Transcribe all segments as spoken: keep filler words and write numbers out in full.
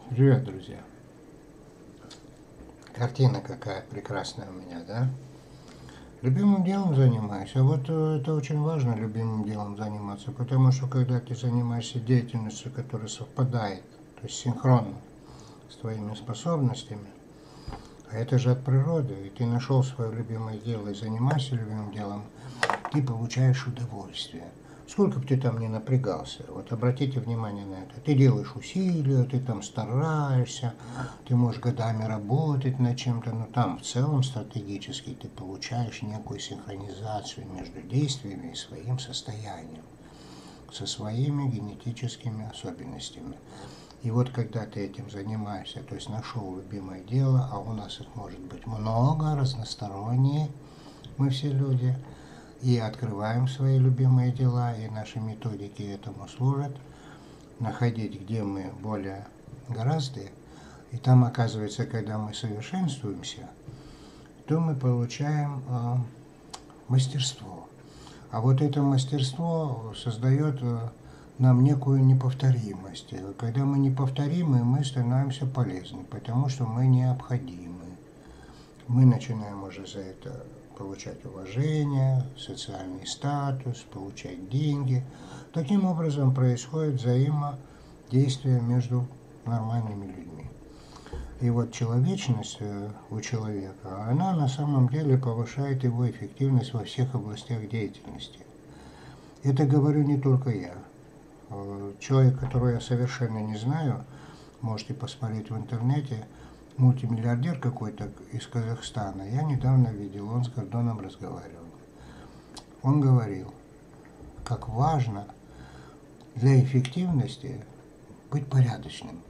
Привет, друзья. Картина какая прекрасная у меня, да? Любимым делом занимаюсь, а вот э, это очень важно, любимым делом заниматься, потому что когда ты занимаешься деятельностью, которая совпадает, то есть синхронно с твоими способностями, а это же от природы, и ты нашел свое любимое дело и занимаешься любимым делом, ты получаешь удовольствие. Сколько бы ты там ни напрягался, вот обратите внимание на это. Ты делаешь усилия, ты там стараешься, ты можешь годами работать над чем-то, но там в целом стратегически ты получаешь некую синхронизацию между действиями и своим состоянием, со своими генетическими особенностями. И вот когда ты этим занимаешься, то есть нашел любимое дело, а у нас их может быть много, разносторонние, мы все люди, и открываем свои любимые дела, и наши методики этому служат, находить, где мы более гораздо, и там, оказывается, когда мы совершенствуемся, то мы получаем э, мастерство. А вот это мастерство создает э, нам некую неповторимость. И когда мы неповторимы, мы становимся полезны, потому что мы необходимы. Мы начинаем уже за это получать уважение, социальный статус, получать деньги. Таким образом происходит взаимодействие между нормальными людьми. И вот человечность у человека, она на самом деле повышает его эффективность во всех областях деятельности. Это говорю не только я. Человек, которого я совершенно не знаю, можете посмотреть в интернете, мультимиллиардер какой-то из Казахстана, я недавно видел, он с Гордоном разговаривал. Он говорил, как важно для эффективности быть порядочным.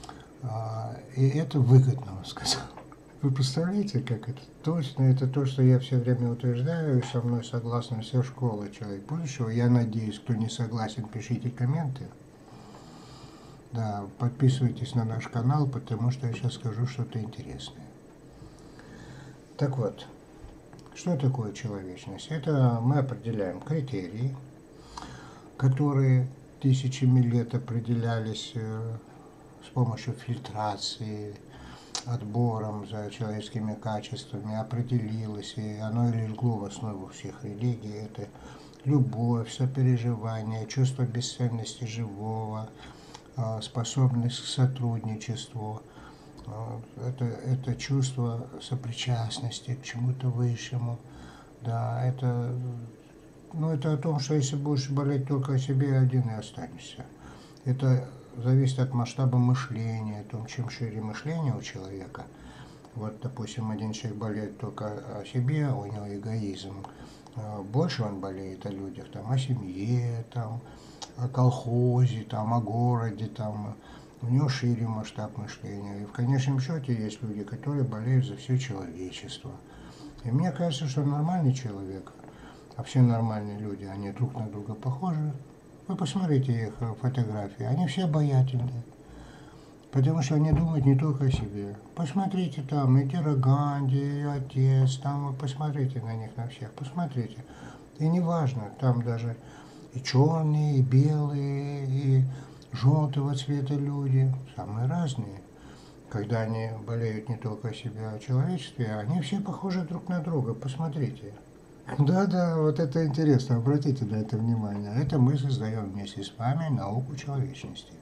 И это выгодно, он сказал. Вы представляете, как это? Точно, это то, что я все время утверждаю, и со мной согласны все школы «Человек будущего». Я надеюсь, кто не согласен, пишите комменты. Да, подписывайтесь на наш канал, потому что я сейчас скажу что-то интересное. Так вот, что такое человечность? Это мы определяем критерии, которые тысячами лет определялись с помощью фильтрации, отбором за человеческими качествами, определилось, и оно и легло в основу всех религий. Это любовь, сопереживание, чувство бесценности живого, способность к сотрудничеству, это, это чувство сопричастности к чему-то высшему. Да, это, ну, это о том, что если будешь болеть только о себе, один и останешься. Это зависит от масштаба мышления, о том, чем шире мышление у человека. Вот, допустим, один человек болеет только о себе, а у него эгоизм. Больше он болеет о людях, там, о семье, там, о колхозе, там, о городе, там, у него шире масштаб мышления. И в конечном счете есть люди, которые болеют за все человечество. И мне кажется, что нормальный человек, а все нормальные люди, они друг на друга похожи. Вы посмотрите их фотографии, они все обаятельные. Потому что они думают не только о себе. Посмотрите там, и Индира Ганди, и отец, там вы посмотрите на них, на всех, посмотрите. И неважно, там даже и черные, и белые, и желтого цвета люди, самые разные. Когда они болеют не только о себе, а о человечестве, они все похожи друг на друга, посмотрите. Да-да, вот это интересно, обратите на это внимание. Это мы создаем вместе с вами науку человечности.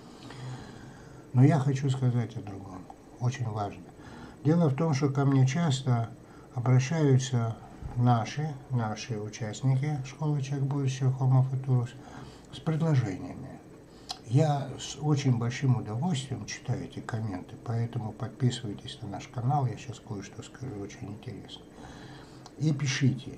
Но я хочу сказать о другом, очень важно. Дело в том, что ко мне часто обращаются наши, наши участники школы «Человек будущего» Homo Futurus с предложениями. Я с очень большим удовольствием читаю эти комменты, поэтому подписывайтесь на наш канал, я сейчас кое-что скажу очень интересно. И пишите,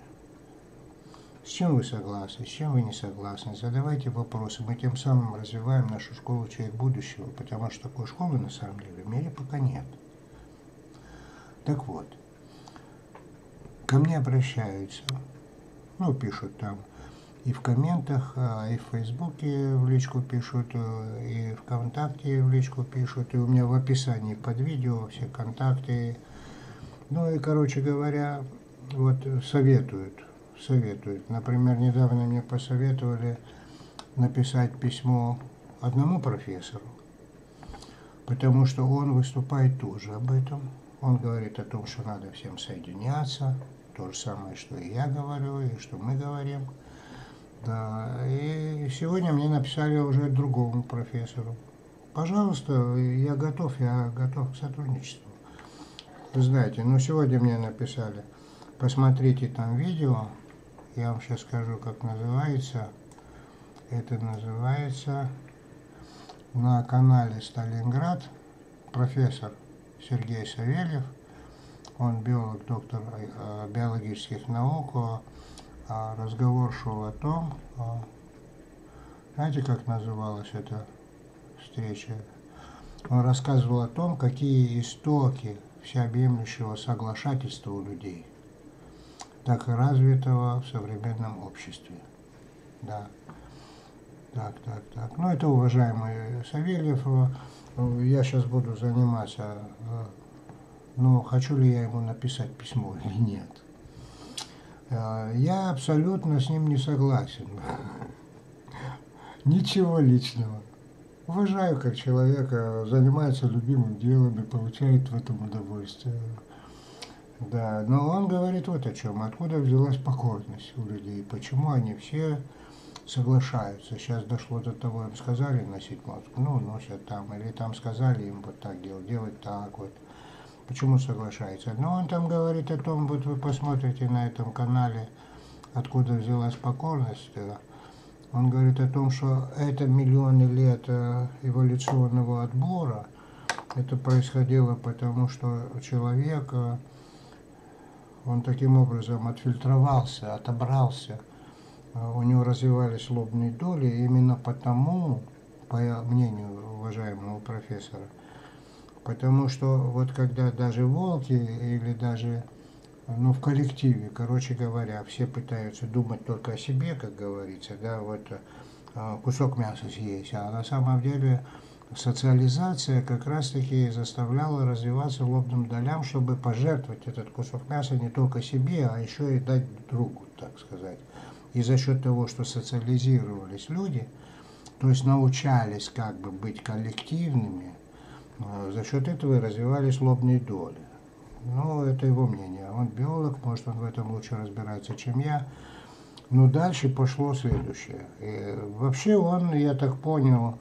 с чем вы согласны, с чем вы не согласны, задавайте вопросы. Мы тем самым развиваем нашу школу «Человек будущего», потому что такой школы на самом деле в мире пока нет. Так вот, ко мне обращаются, ну, пишут там, и в комментах, и в Фейсбуке в личку пишут, и ВКонтакте в личку пишут, и у меня в описании под видео все контакты. Ну и, короче говоря, вот советуют, советуют. Например, недавно мне посоветовали написать письмо одному профессору, потому что он выступает тоже об этом. Он говорит о том, что надо всем соединяться, то же самое, что и я говорю, и что мы говорим. Да, и сегодня мне написали уже другому профессору. Пожалуйста, я готов, я готов к сотрудничеству. Вы знаете, ну сегодня мне написали, посмотрите там видео, я вам сейчас скажу, как называется. Это называется на канале Сталинград, профессор Сергей Савельев, он биолог, доктор биологических наук, разговор шел о том, знаете, как называлась эта встреча? Он рассказывал о том, какие истоки всеобъемлющего соглашательства у людей, так и развитого в современном обществе. Да. Так, так, так. Ну, это уважаемый Савельев. Я сейчас буду заниматься, но хочу ли я ему написать письмо или нет. Я абсолютно с ним не согласен. Ничего личного. Уважаю как человека, занимается любимым делом и получает в этом удовольствие. Да, но он говорит вот о чем. Откуда взялась покорность у людей, почему они все соглашаются. Сейчас дошло до того, им сказали носить маску, ну, носят там, или там сказали им вот так делать, делать так вот. Почему соглашаются? Но он там говорит о том, вот вы посмотрите на этом канале, откуда взялась покорность. Он говорит о том, что это миллионы лет эволюционного отбора. Это происходило потому, что человек, он таким образом отфильтровался, отобрался. У него развивались лобные доли, и именно потому, по мнению уважаемого профессора, потому что вот когда даже волки или даже ну, в коллективе, короче говоря, все пытаются думать только о себе, как говорится, да, вот кусок мяса съесть, а на самом деле социализация как раз-таки заставляла развиваться лобным долям, чтобы пожертвовать этот кусок мяса не только себе, а еще и дать другу, так сказать. И за счет того, что социализировались люди, то есть научались как бы быть коллективными, за счет этого и развивались лобные доли. Ну, это его мнение. Он биолог, может, он в этом лучше разбирается, чем я. Но дальше пошло следующее. И вообще он, я так понял,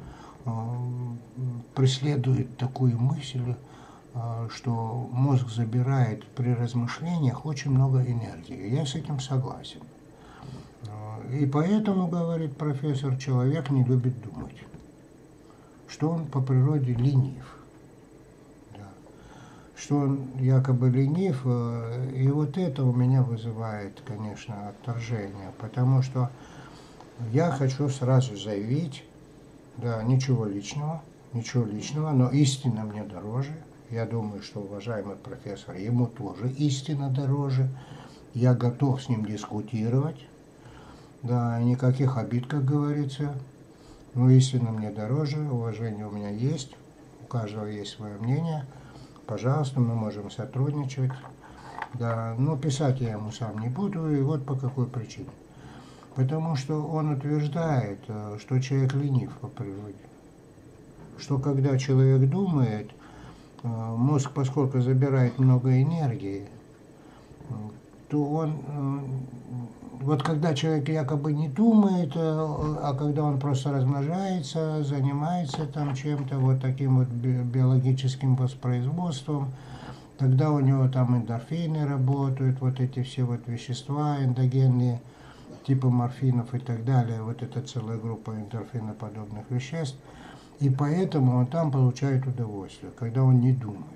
преследует такую мысль, что мозг забирает при размышлениях очень много энергии. Я с этим согласен. И поэтому, говорит профессор, человек не любит думать, что он по природе ленив, да. Что он якобы ленив, и вот это у меня вызывает, конечно, отторжение, потому что я хочу сразу заявить, да, ничего личного, ничего личного, но истина мне дороже. Я думаю, что уважаемый профессор, ему тоже истина дороже. Я готов с ним дискутировать. Да, никаких обид, как говорится. Но истина мне дороже, уважение у меня есть, у каждого есть свое мнение. Пожалуйста, мы можем сотрудничать. Да, но писать я ему сам не буду, и вот по какой причине. Потому что он утверждает, что человек ленив по природе. Что когда человек думает, мозг, поскольку забирает много энергии, то он, вот когда человек якобы не думает, а когда он просто размножается, занимается там чем-то, вот таким вот биологическим воспроизводством, тогда у него там эндорфины работают, вот эти все вот вещества эндогенные, типа морфинов и так далее, вот это целая группа эндорфиноподобных веществ, и поэтому он там получает удовольствие, когда он не думает.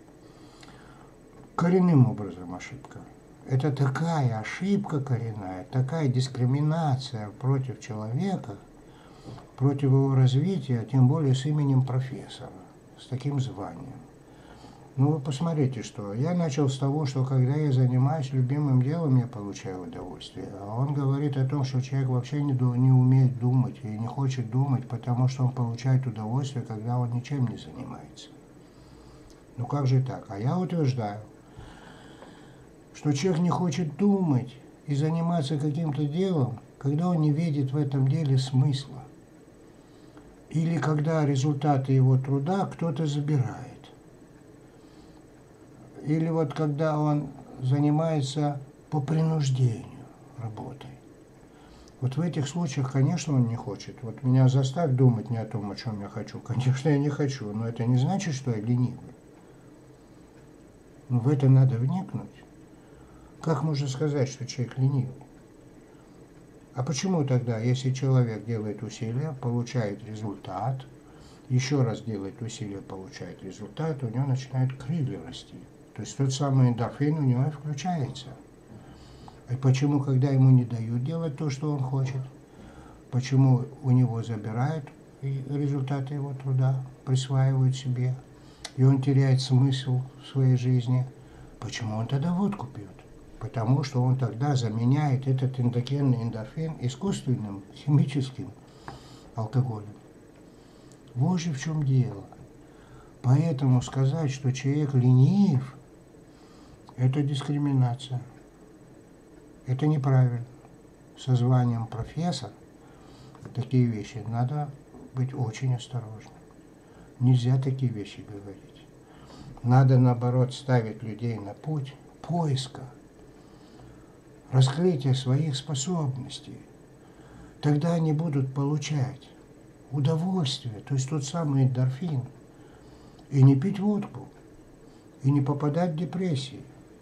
Коренным образом ошибка. Это такая ошибка коренная, такая дискриминация против человека, против его развития, тем более с именем профессора, с таким званием. Ну вы посмотрите, что я начал с того, что когда я занимаюсь любимым делом, я получаю удовольствие. А он говорит о том, что человек вообще не, не умеет думать и не хочет думать, потому что он получает удовольствие, когда он ничем не занимается. Ну как же так? А я утверждаю, что человек не хочет думать и заниматься каким-то делом, когда он не видит в этом деле смысла. или когда результаты его труда кто-то забирает, или вот когда он занимается по принуждению работой. Вот в этих случаях, конечно, он не хочет. Вот меня заставь думать не о том, о чем я хочу. Конечно, я не хочу, но это не значит, что я ленивый. Но в это надо вникнуть. Как можно сказать, что человек ленивый? А почему тогда, если человек делает усилия, получает результат, еще раз делает усилия, получает результат, у него начинают крылья расти. То есть тот самый эндорфин у него включается. И почему, когда ему не дают делать то, что он хочет, почему у него забирают результаты его труда, присваивают себе, и он теряет смысл в своей жизни, почему он тогда водку пьет? Потому что он тогда заменяет этот эндогенный эндорфин искусственным химическим алкоголем. Вот же в чем дело. Поэтому сказать, что человек ленив, это дискриминация. Это неправильно. Со званием профессор такие вещи надо быть очень осторожным. Нельзя такие вещи говорить. Надо, наоборот, ставить людей на путь поиска, раскрытия своих способностей. Тогда они будут получать удовольствие, то есть тот самый эндорфин, и не пить водку, и не попадать в депрессии.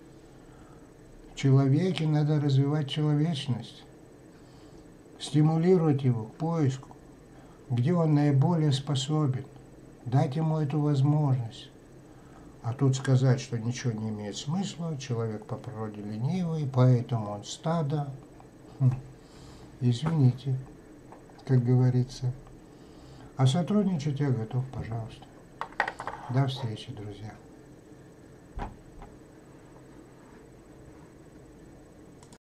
В человеке надо развивать человечность, стимулировать его к поиску, где он наиболее способен, дать ему эту возможность. А тут сказать, что ничего не имеет смысла, человек по природе ленивый, поэтому он стадо. Хм. Извините, как говорится. А сотрудничать я готов, пожалуйста. До встречи, друзья.